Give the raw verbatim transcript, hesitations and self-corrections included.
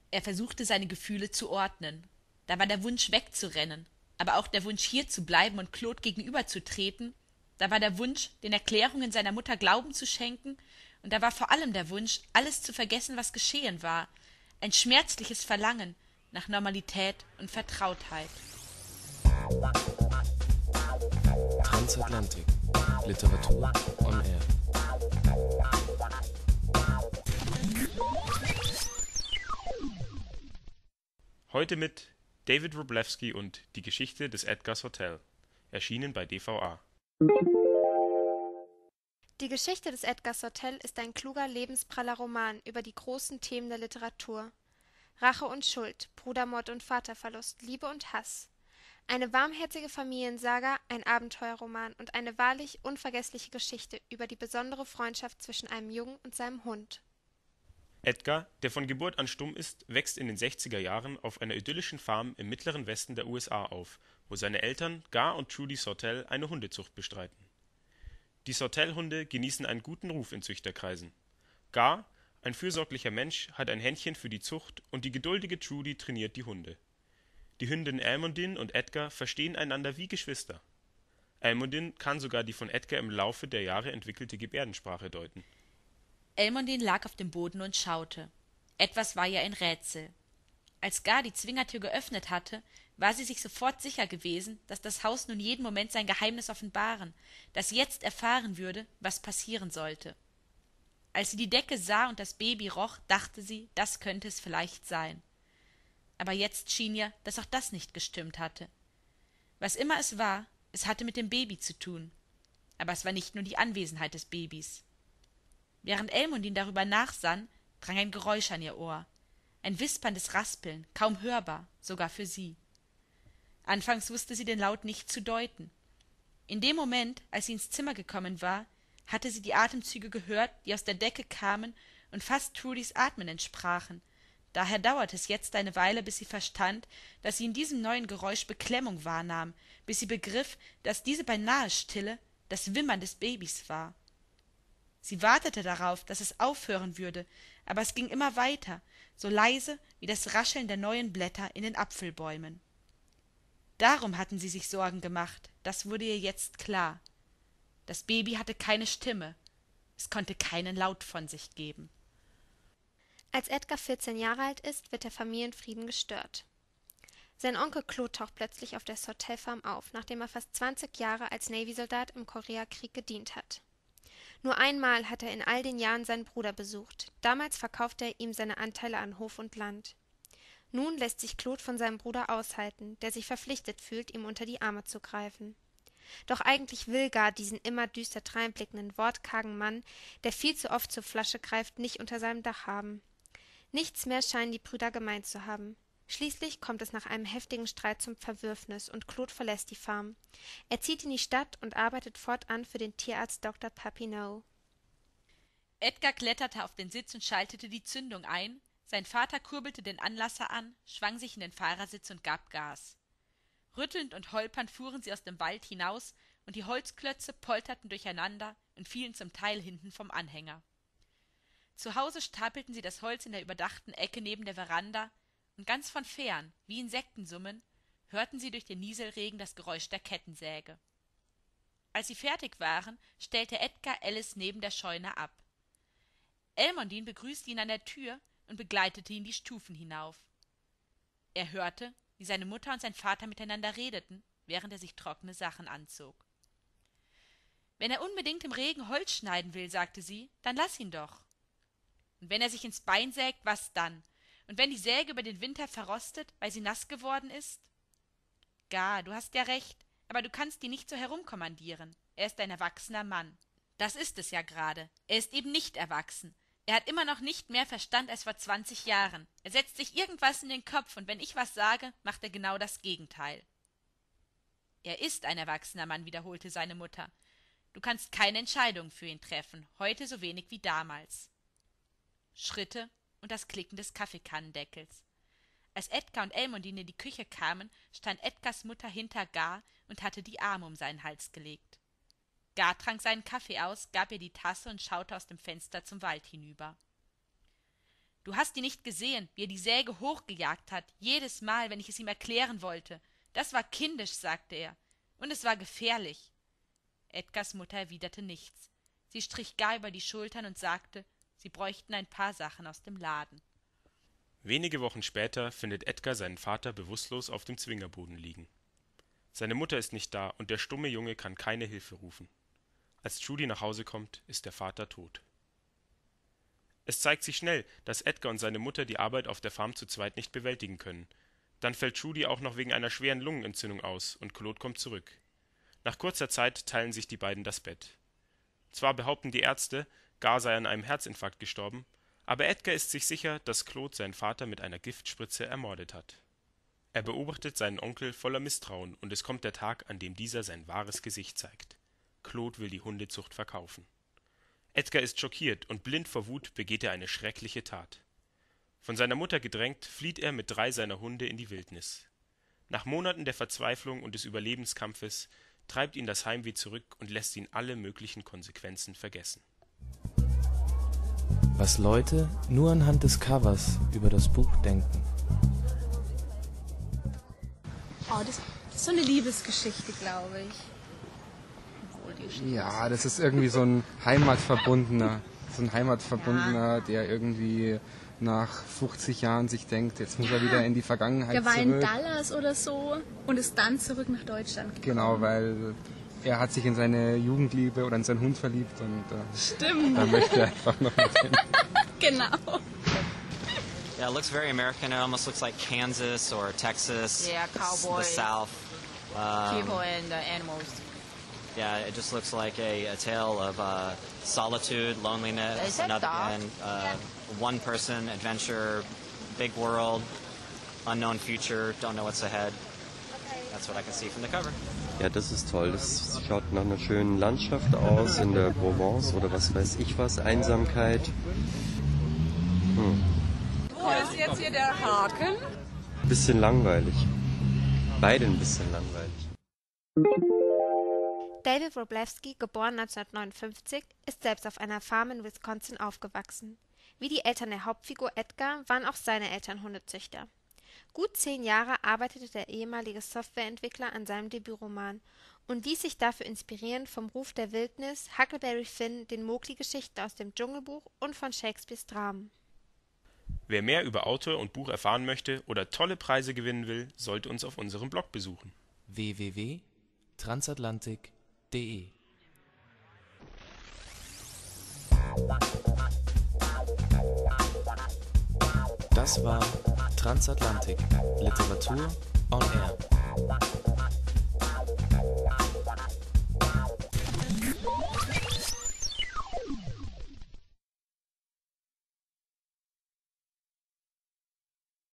Er versuchte, seine Gefühle zu ordnen. Da war der Wunsch, wegzurennen, aber auch der Wunsch, hier zu bleiben und Claude gegenüberzutreten. Da war der Wunsch, den Erklärungen seiner Mutter Glauben zu schenken, und da war vor allem der Wunsch, alles zu vergessen, was geschehen war, ein schmerzliches Verlangen nach Normalität und Vertrautheit. Transatlantik. Literatur on Air. Heute mit David Wroblewski und Die Geschichte des Edgar's Hotel, erschienen bei D V A. Die Geschichte des Edgar's Hotel ist ein kluger, lebenspraller Roman über die großen Themen der Literatur. Rache und Schuld, Brudermord und Vaterverlust, Liebe und Hass. Eine warmherzige Familiensaga, ein Abenteuerroman und eine wahrlich unvergessliche Geschichte über die besondere Freundschaft zwischen einem Jungen und seinem Hund. Edgar, der von Geburt an stumm ist, wächst in den sechziger Jahren auf einer idyllischen Farm im mittleren Westen der U S A auf, wo seine Eltern Gar und Trudy Sortel eine Hundezucht bestreiten. Die Sortel-Hunde genießen einen guten Ruf in Züchterkreisen. Gar, ein fürsorglicher Mensch, hat ein Händchen für die Zucht und die geduldige Trudy trainiert die Hunde. Die Hündin Almondine und Edgar verstehen einander wie Geschwister. Almondine kann sogar die von Edgar im Laufe der Jahre entwickelte Gebärdensprache deuten. Almondine lag auf dem Boden und schaute. Etwas war ihr ein Rätsel. Als Gar die Zwingertür geöffnet hatte, war sie sich sofort sicher gewesen, dass das Haus nun jeden Moment sein Geheimnis offenbaren, das jetzt erfahren würde, was passieren sollte. Als sie die Decke sah und das Baby roch, dachte sie, das könnte es vielleicht sein. Aber jetzt schien ihr, dass auch das nicht gestimmt hatte. Was immer es war, es hatte mit dem Baby zu tun. Aber es war nicht nur die Anwesenheit des Babys. Während Almondine darüber nachsann, drang ein Geräusch an ihr Ohr. Ein wisperndes Raspeln, kaum hörbar, sogar für sie. Anfangs wusste sie den Laut nicht zu deuten. In dem Moment, als sie ins Zimmer gekommen war, hatte sie die Atemzüge gehört, die aus der Decke kamen und fast Trudys Atmen entsprachen. Daher dauerte es jetzt eine Weile, bis sie verstand, dass sie in diesem neuen Geräusch Beklemmung wahrnahm, bis sie begriff, dass diese beinahe Stille das Wimmern des Babys war. Sie wartete darauf, dass es aufhören würde, aber es ging immer weiter, so leise wie das Rascheln der neuen Blätter in den Apfelbäumen. Darum hatten sie sich Sorgen gemacht, das wurde ihr jetzt klar. Das Baby hatte keine Stimme, es konnte keinen Laut von sich geben. Als Edgar vierzehn Jahre alt ist, wird der Familienfrieden gestört. Sein Onkel Claude taucht plötzlich auf der Sortel-Farm auf, nachdem er fast zwanzig Jahre als Navy-Soldat im Koreakrieg gedient hat. Nur einmal hat er in all den Jahren seinen Bruder besucht. Damals verkaufte er ihm seine Anteile an Hof und Land. Nun lässt sich Claude von seinem Bruder aushalten, der sich verpflichtet fühlt, ihm unter die Arme zu greifen. Doch eigentlich will Gar diesen immer düster dreinblickenden, wortkargen Mann, der viel zu oft zur Flasche greift, nicht unter seinem Dach haben. Nichts mehr scheinen die Brüder gemeint zu haben. Schließlich kommt es nach einem heftigen Streit zum Verwürfnis und Claude verlässt die Farm. Er zieht in die Stadt und arbeitet fortan für den Tierarzt Doktor Papineau. Edgar kletterte auf den Sitz und schaltete die Zündung ein, sein Vater kurbelte den Anlasser an, schwang sich in den Fahrersitz und gab Gas. Rüttelnd und holpernd fuhren sie aus dem Wald hinaus, und die Holzklötze polterten durcheinander und fielen zum Teil hinten vom Anhänger. Zu Hause stapelten sie das Holz in der überdachten Ecke neben der Veranda, und ganz von fern, wie Insektensummen, hörten sie durch den Nieselregen das Geräusch der Kettensäge. Als sie fertig waren, stellte Edgar Alice neben der Scheune ab. Almondine begrüßte ihn an der Tür und begleitete ihn die Stufen hinauf. Er hörte, wie seine Mutter und sein Vater miteinander redeten, während er sich trockene Sachen anzog. »Wenn er unbedingt im Regen Holz schneiden will«, sagte sie, »dann lass ihn doch.« »Und wenn er sich ins Bein sägt, was dann? Und wenn die Säge über den Winter verrostet, weil sie nass geworden ist?« »Gar, du hast ja recht, aber du kannst ihn nicht so herumkommandieren. Er ist ein erwachsener Mann.« »Das ist es ja gerade. Er ist eben nicht erwachsen. Er hat immer noch nicht mehr Verstand als vor zwanzig Jahren. Er setzt sich irgendwas in den Kopf, und wenn ich was sage, macht er genau das Gegenteil.« »Er ist ein erwachsener Mann«, wiederholte seine Mutter. »Du kannst keine Entscheidung für ihn treffen, heute so wenig wie damals.« Schritte und das Klicken des Kaffeekannendeckels. Als Edgar und Almondine in die Küche kamen, stand Edgars Mutter hinter Gar und hatte die Arme um seinen Hals gelegt. Gar trank seinen Kaffee aus, gab ihr die Tasse und schaute aus dem Fenster zum Wald hinüber. Du hast ihn nicht gesehen, wie er die Säge hochgejagt hat, jedes Mal, wenn ich es ihm erklären wollte. Das war kindisch, sagte er. Und es war gefährlich. Edgars Mutter erwiderte nichts. Sie strich gar über die Schultern und sagte, sie bräuchten ein paar Sachen aus dem Laden. Wenige Wochen später findet Edgar seinen Vater bewusstlos auf dem Zwingerboden liegen. Seine Mutter ist nicht da und der stumme Junge kann keine Hilfe rufen. Als Trudy nach Hause kommt, ist der Vater tot. Es zeigt sich schnell, dass Edgar und seine Mutter die Arbeit auf der Farm zu zweit nicht bewältigen können. Dann fällt Trudy auch noch wegen einer schweren Lungenentzündung aus und Claude kommt zurück. Nach kurzer Zeit teilen sich die beiden das Bett. Zwar behaupten die Ärzte, Gar sei an einem Herzinfarkt gestorben, aber Edgar ist sich sicher, dass Claude seinen Vater mit einer Giftspritze ermordet hat. Er beobachtet seinen Onkel voller Misstrauen und es kommt der Tag, an dem dieser sein wahres Gesicht zeigt. Claude will die Hundezucht verkaufen. Edgar ist schockiert und blind vor Wut begeht er eine schreckliche Tat. Von seiner Mutter gedrängt, flieht er mit drei seiner Hunde in die Wildnis. Nach Monaten der Verzweiflung und des Überlebenskampfes treibt ihn das Heimweh zurück und lässt ihn alle möglichen Konsequenzen vergessen. Was Leute nur anhand des Covers über das Buch denken. Oh, das ist so eine Liebesgeschichte, glaube ich. Ja, das ist irgendwie so ein Heimatverbundener, so ein Heimatverbundener, ja. Der irgendwie nach fünfzig Jahren sich denkt, jetzt muss ja. er wieder in die Vergangenheit der war zurück. in Dallas oder so und ist dann zurück nach Deutschland gekommen. Genau, weil er hat sich in seine Jugendliebe oder in seinen Hund verliebt und äh, Stimmt. da möchte er einfach noch mit hin. Genau. Yeah, it looks very American. It almost looks like Kansas or Texas. Yeah, cowboy. The South. Um, people and uh, animals. Yeah, it just looks like a, a tale of uh, solitude, loneliness, another, and uh, one person, adventure, big world, unknown future, don't know what's ahead. That's what I can see from the cover. Ja, das ist toll. Das schaut nach einer schönen Landschaft aus in der Provence oder was weiß ich was, Einsamkeit. Hm. Wo ist jetzt hier der Haken? Bisschen langweilig. Beide ein bisschen langweilig. David Wroblewski, geboren neunzehnhundertneunundfünfzig, ist selbst auf einer Farm in Wisconsin aufgewachsen. Wie die Eltern der Hauptfigur Edgar waren auch seine Eltern Hundezüchter. Gut zehn Jahre arbeitete der ehemalige Softwareentwickler an seinem Debütroman und ließ sich dafür inspirieren vom Ruf der Wildnis, Huckleberry Finn, den Mowgli-Geschichten aus dem Dschungelbuch und von Shakespeares Dramen. Wer mehr über Autor und Buch erfahren möchte oder tolle Preise gewinnen will, sollte uns auf unserem Blog besuchen. w w w punkt transatlantik punkt de Das war Transatlantik, Literatur on Air.